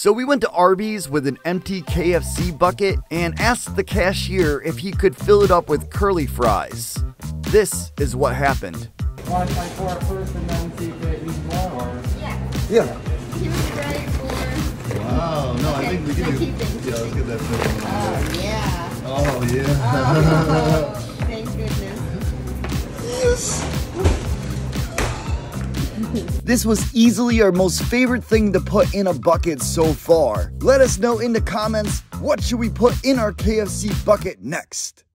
So we went to Arby's with an empty KFC bucket and asked the cashier if he could fill it up with curly fries. This is what happened. Want to pour it first and then see if it needs more, or? Yeah. He was ready for... Wow, no, I think we can do... Yeah, let's get that first one. Oh, yeah. Oh, yeah. Oh, thank goodness. This was easily our most favorite thing to put in a bucket so far. Let us know in the comments, what should we put in our KFC bucket next?